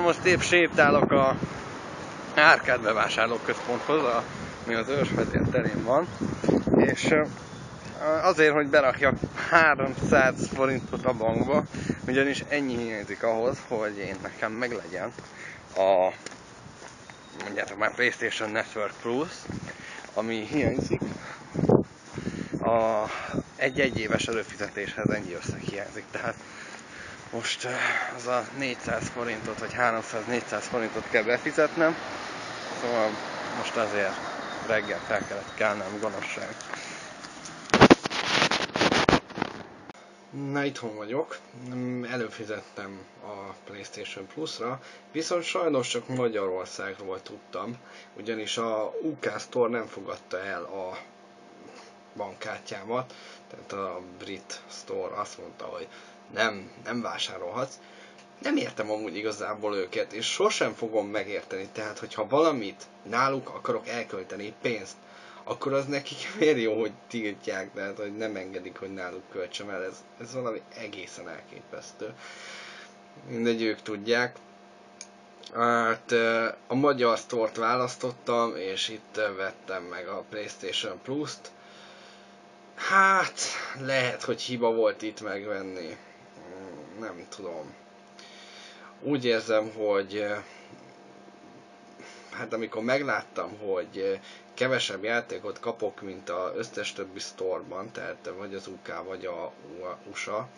most épp sétálok a Árkád bevásárlóközponthoz, ami az Őrsvezér terén van, és azért, hogy berakjak 300 forintot a bankba, ugyanis ennyi hiányzik ahhoz, hogy nekem meglegyen a, mondjátok már, PlayStation Network Plus, ami hiányzik. Egy éves előfizetéshez ennyi összeg hiányzik, tehát most az a 400 forintot, vagy 300-400 forintot kell befizetnem, szóval most azért reggel fel kellett kelnem, gonoszság. Na, itthon vagyok, előfizettem a PlayStation Plus-ra, viszont sajnos csak Magyarországról tudtam, ugyanis a UK Store nem fogadta el a bankkártyámat, tehát a Brit Store azt mondta, hogy nem vásárolhatsz. Nem értem amúgy igazából őket, és sosem fogom megérteni, tehát hogyha valamit náluk akarok elkölteni pénzt, akkor az nekik miért jó, hogy tiltják, tehát hogy nem engedik, hogy náluk költsem el, ez valami egészen elképesztő. Mindegy, ők tudják. Hát a magyar Store-t választottam, és itt vettem meg a PlayStation Plus-t. Hát, lehet, hogy hiba volt itt megvenni. Nem tudom. Úgy érzem, hogy hát amikor megláttam, hogy kevesebb játékot kapok, mint az összes többi sztorban, tehát vagy az UK, vagy a USA,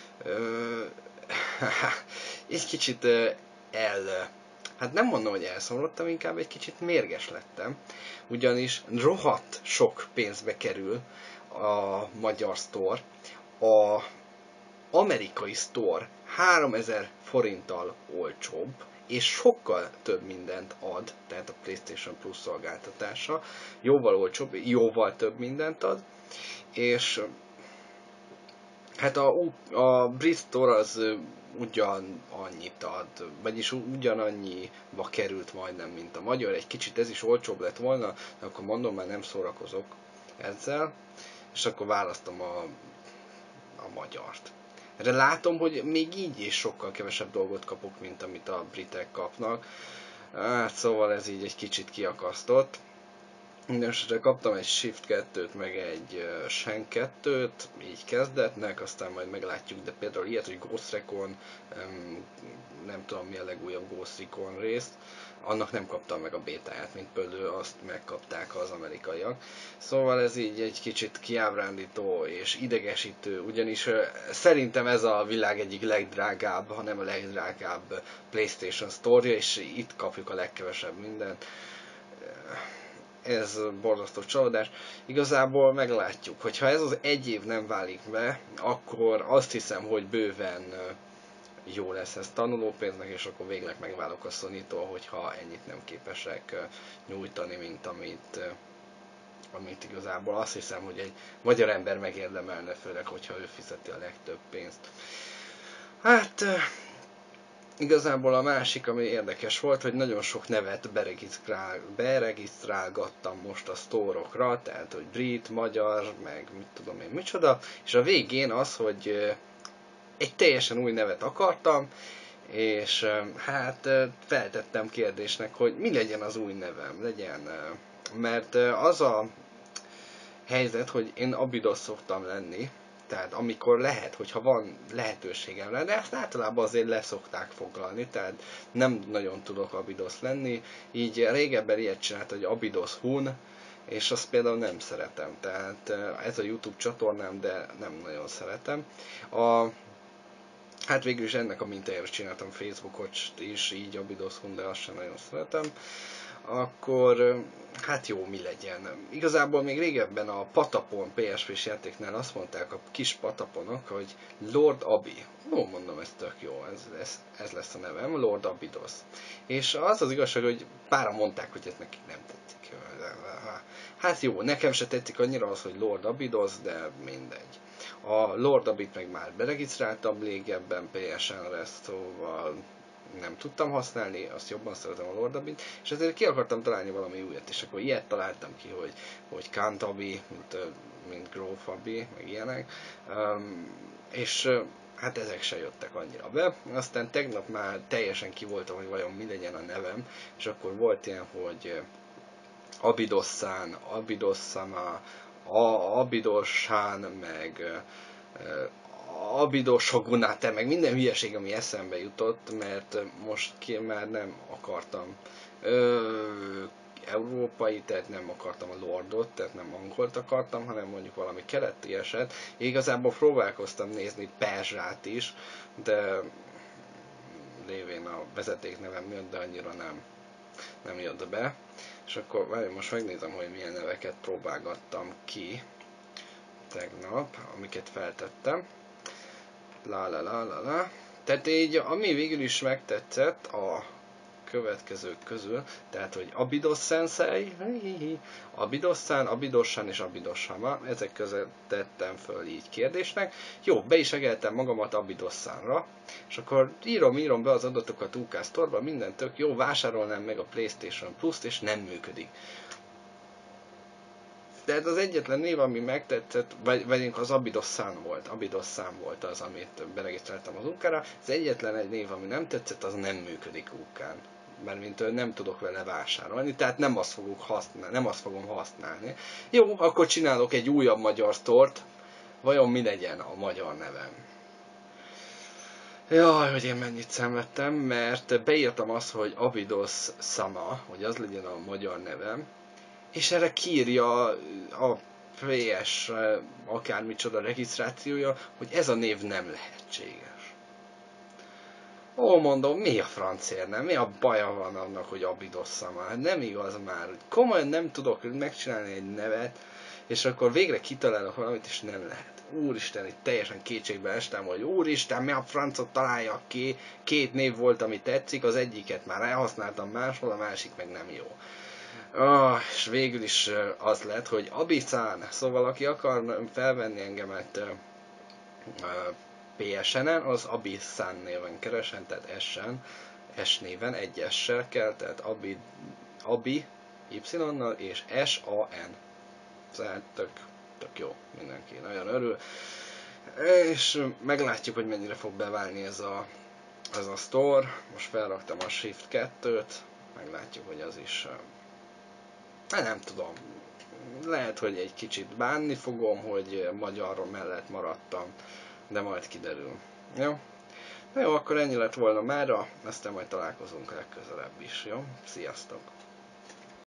egy kicsit hát nem mondom, hogy elszomorodtam, inkább egy kicsit mérges lettem, ugyanis rohadt sok pénzbe kerül a magyar store, a amerikai store 3000 forinttal olcsóbb, és sokkal több mindent ad, tehát a PlayStation Plus szolgáltatása, jóval olcsóbb, jóval több mindent ad, és hát a Brit Store az ugyanannyit ad, vagyis ugyanannyiba került majdnem, mint a magyar, egy kicsit ez is olcsóbb lett volna, de akkor mondom, már nem szórakozok ezzel, és akkor választom a magyart. Erre látom, hogy még így is sokkal kevesebb dolgot kapok, mint amit a britek kapnak. Hát szóval ez így egy kicsit kiakasztott. Mindenesetre kaptam egy Shift 2-t, meg egy Shen 2-t, így kezdetnek, aztán majd meglátjuk, de például ilyet, hogy Ghost Recon, nem tudom mi a legújabb Ghost Recon részt, annak nem kaptam meg a bétáját, mint például azt megkapták az amerikaiak. Szóval ez így egy kicsit kiábrándító és idegesítő, ugyanis szerintem ez a világ egyik legdrágább, hanem a legdrágább PlayStation Store-ja, és itt kapjuk a legkevesebb mindent. Ez borzasztó csalódás. Igazából meglátjuk, hogyha ez az egy év nem válik be, akkor azt hiszem, hogy bőven jó lesz ez tanulópénznek, és akkor végleg megválok a Sony-tól, hogyha ennyit nem képesek nyújtani, mint amit igazából azt hiszem, hogy egy magyar ember megérdemelne, főleg, hogyha ő fizeti a legtöbb pénzt. Hát igazából a másik, ami érdekes volt, hogy nagyon sok nevet beregisztrálgattam most a sztórokra, tehát hogy brit, magyar, meg mit tudom én micsoda, és a végén az, hogy egy teljesen új nevet akartam, és hát feltettem kérdésnek, hogy mi legyen az új nevem, mert az a helyzet, hogy én Abydos szoktam lenni, tehát amikor lehet, hogyha van lehetőségem rá, de ezt általában azért leszokták foglalni, tehát nem nagyon tudok Abydos lenni, így régebben ilyet csinált, hogy Abydos Hun, és azt például nem szeretem, tehát ez a YouTube csatornám, de nem nagyon szeretem. Hát végül is ennek a mintájára csináltam Facebookot is, így Abydos Hun, de azt sem nagyon szeretem. Akkor hát jó, mi legyen. Igazából még régebben a Patapon PSP-s játéknál azt mondták a kis Pataponok, hogy Lord Abi. Ó, mondom, ez tök jó, ez lesz a nevem, Lord Abydos. És az az igazság, hogy páran mondták, hogy ez nekik nem tetszik. Hát jó, nekem se tetszik annyira az, hogy Lord Abydos, de mindegy. A Lord Abit meg már beregisztráltam régebben PSN-re, szóval nem tudtam használni, azt jobban szeretem a Lord Abit, és ezért ki akartam találni valami újat, és akkor ilyet találtam ki, hogy Kant Abi, mint Grove Abi, meg ilyenek, és hát ezek se jöttek annyira be. Aztán tegnap már teljesen ki voltam, hogy vajon mi legyen a nevem, és akkor volt ilyen, hogy Abidosszán, Abidosszama, Abidossán, meg Abidosogunate, meg minden hülyeség, ami eszembe jutott, mert most már nem akartam európai, tehát nem akartam a lordot, tehát nem angolt akartam, hanem mondjuk valami keleti eset. Igazából próbálkoztam nézni perzsát is, de lévén a vezetéknevem miatt, de annyira nem jött be. És akkor most megnézem, hogy milyen neveket próbálgattam ki tegnap, amiket feltettem. La. Tehát így, ami végül is megtetszett a következők közül, tehát, hogy Abydos Sensei, Abydosszán, Abydossan és Abydossama, ezek között tettem föl így kérdésnek. Jó, be is egeltem magamat Abydosszánra, és akkor írom be az adatokat UK Store-ba, minden tök jó, vásárolnám meg a PlayStation Plus-t, és nem működik. Tehát az egyetlen név, ami megtetszett, vagy az Abydosszán volt az, amit beregisztráltam az UK-ra. Az egyetlen egy név, ami nem tetszett, az nem működik UK-n. Mert nem tudok vele vásárolni, tehát nem azt fogom használni. Jó, akkor csinálok egy újabb magyar sztort. Vajon mi legyen a magyar nevem? Jaj, hogy én mennyit szenvedtem, mert beírtam azt, hogy Abydos Sama, hogy az legyen a magyar nevem, és erre kiírja a PS akármicsoda regisztrációja, hogy ez a név nem lehetséges. Ó, mondom, mi a francér nem? Mi a baja van annak, hogy Abydos Sama? Hát nem igaz már. Komolyan nem tudok megcsinálni egy nevet, és akkor végre kitalálok valamit, és nem lehet. Úristen, itt teljesen kétségbe estem, hogy úristen, mi a francot találjak ki? 2 név volt, ami tetszik, az egyiket már elhasználtam máshol, a másik meg nem jó. És végül is az lett, hogy Abicán, szóval aki akar felvenni engemet PSN-en, az Abyssán néven keresen, tehát S néven, egy S-sel kell, tehát Abi Y-nal és S-A-N. Tehát tök jó, mindenki nagyon örül. És meglátjuk, hogy mennyire fog beválni ez a store. Most felraktam a Shift 2-t, meglátjuk, hogy az is... nem tudom. Lehet, hogy egy kicsit bánni fogom, hogy magyarról mellett maradtam, de majd kiderül. Jó? Na jó, akkor ennyi lett volna mára, aztán majd találkozunk legközelebb is, jó? Sziasztok!